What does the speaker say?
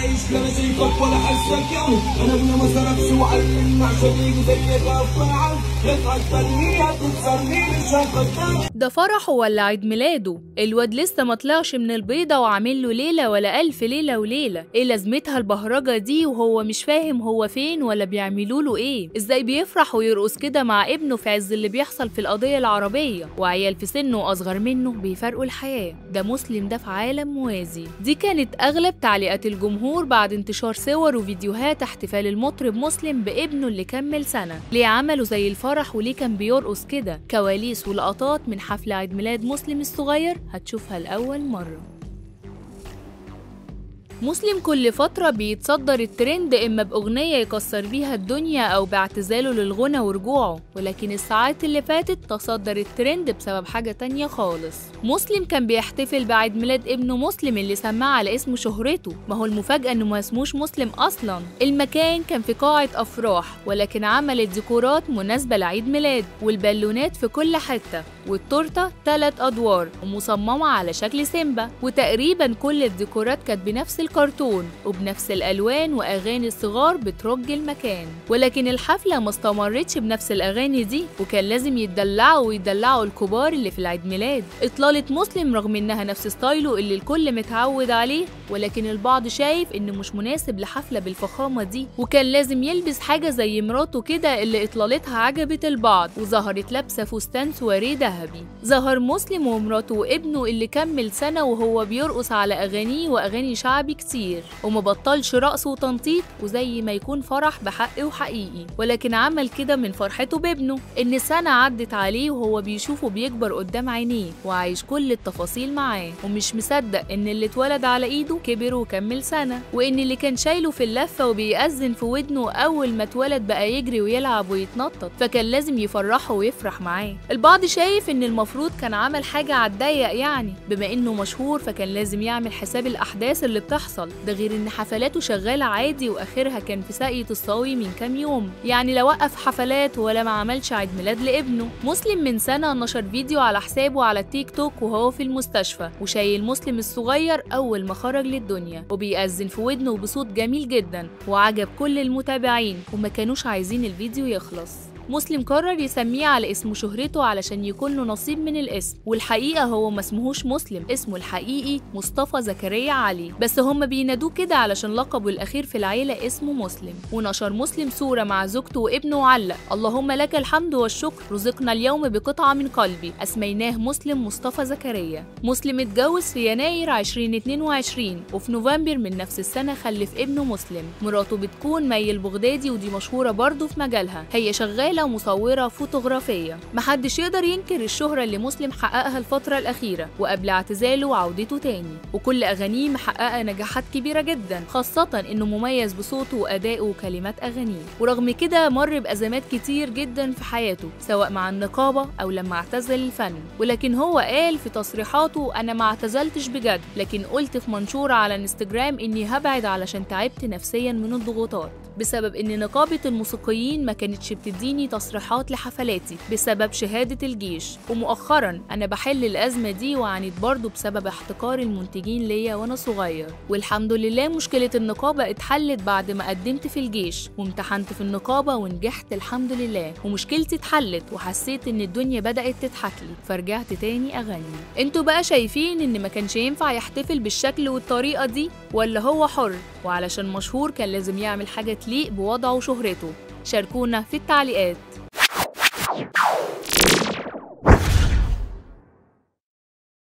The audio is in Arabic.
عايش لا انا شايفك ولا حاسك يعني. انا ابني ما سرقش وعلمني عشان يجي زيك افعل. يطلع تفنيها تكسرني مش هاخد. ده فرحه ولا عيد ميلاده؟ الواد لسه ما طلعش من البيضة وعامل له ليلة ولا ألف ليلة وليلة. ايه لازمتها البهرجة دي وهو مش فاهم هو فين ولا بيعملوا له ايه؟ ازاي بيفرح ويرقص كده مع ابنه في عز اللي بيحصل في القضية العربية وعيال في سنه وأصغر منه بيفارقوا الحياة؟ ده مسلم، ده في عالم موازي. دي كانت أغلب تعليقات الجمهور بعد انتشار صور وفيديوهات احتفال المطرب مسلم بابنه اللي كمل سنة. ليه عملوا زي الفرح وليه كان بيرقص كده؟ كواليس ولقطات من حفل عيد ميلاد مسلم الصغير هتشوفها لأول مرة. مسلم كل فترة بيتصدر الترند إما بأغنية يكسر بيها الدنيا أو باعتزاله للغنى ورجوعه، ولكن الساعات اللي فاتت تصدر الترند بسبب حاجة تانية خالص. مسلم كان بيحتفل بعيد ميلاد ابنه مسلم اللي سماه على اسم شهرته. ما هو المفاجأة إنه ما اسموش مسلم أصلاً. المكان كان في قاعة أفراح، ولكن عملت ديكورات مناسبة لعيد ميلاد، والبالونات في كل حتة، والتورتة 3 أدوار ومصممة على شكل سيمبا، وتقريباً كل الديكورات كانت بنفس الكرتون وبنفس الألوان وأغاني الصغار بترج المكان. ولكن الحفلة ما استمرتش بنفس الأغاني دي، وكان لازم يتدلعوا ويدلعوا الكبار اللي في العيد ميلاد. إطلالة مسلم رغم إنها نفس ستايله اللي الكل متعود عليه، ولكن البعض شايف إنه مش مناسب لحفلة بالفخامة دي، وكان لازم يلبس حاجة زي مراته كده اللي إطلالتها عجبت البعض وظهرت لابسة فستان سواريه ذهبي. ظهر مسلم ومراته وابنه اللي كمل سنة وهو بيرقص على أغانيه وأغاني شعبي كتير، ومبطلش رقص وتنطيط وزي ما يكون فرح بحق وحقيقي، ولكن عمل كده من فرحته بابنه إن سنة عدت عليه وهو بيشوفه بيكبر قدام عينيه وعايش كل التفاصيل معاه، ومش مصدق إن اللي اتولد على إيده كبر وكمل سنة، وإن اللي كان شايله في اللفة وبيأذن في ودنه أول ما اتولد بقى يجري ويلعب ويتنطط، فكان لازم يفرحه ويفرح معاه. البعض شايف إن المفروض كان عمل حاجة عالضيق يعني، بما إنه مشهور فكان لازم يعمل حساب الأحداث اللي بتحصل. ده غير إن حفلاته شغالة عادي وآخرها كان في ساقية الصاوي من كام يوم، يعني لا وقف حفلات ولا ما عملش عيد ميلاد لابنه. مسلم من سنة نشر فيديو على حسابه على التيك توك وهو في المستشفى وشايل مسلم الصغير أول ما خرج للدنيا وبيأذن في ودنه بصوت جميل جدا وعجب كل المتابعين وما كانوش عايزين الفيديو يخلص. مسلم قرر يسميه على اسم شهرته علشان يكون له نصيب من الاسم، والحقيقة هو ما اسمهوش مسلم، اسمه الحقيقي مصطفى زكريا علي، بس هم بينادوه كده علشان لقبه الأخير في العيلة اسمه مسلم. ونشر مسلم صورة مع زوجته وابنه وعلق: اللهم لك الحمد والشكر، رزقنا اليوم بقطعة من قلبي، أسميناه مسلم مصطفى زكريا. مسلم اتجوز في يناير 2022 وفي نوفمبر من نفس السنة خلف ابنه مسلم. مراته بتكون مي البغدادي ودي مشهورة برضه في مجالها، هي شغالة مصورة فوتوغرافية. محدش يقدر ينكر الشهرة اللي مسلم حققها الفترة الأخيرة وقبل اعتزاله وعودته تاني، وكل أغانيه محققة نجاحات كبيرة جدا، خاصة إنه مميز بصوته وأدائه وكلمات أغانيه. ورغم كده مر بأزمات كتير جدا في حياته سواء مع النقابة أو لما اعتزل الفن، ولكن هو قال في تصريحاته: أنا ما اعتزلتش بجد، لكن قلت في منشور على انستجرام إني هبعد علشان تعبت نفسيا من الضغوطات بسبب إن نقابة الموسيقيين ما كانتش بتديني تصريحات لحفلاتي بسبب شهادة الجيش، ومؤخرا أنا بحل الأزمة دي وعانيت برضه بسبب احتكار المنتجين ليا وأنا صغير، والحمد لله مشكلة النقابة اتحلت بعد ما قدمت في الجيش وامتحنت في النقابة ونجحت الحمد لله، ومشكلتي اتحلت وحسيت إن الدنيا بدأت تضحكلي فرجعت تاني أغني. انتوا بقى شايفين إن ما كانش ينفع يحتفل بالشكل والطريقة دي ولا هو حر وعلشان مشهور كان لازم يعمل حاجة تليق بوضعه وشهرته؟ شاركونا في التعليقات.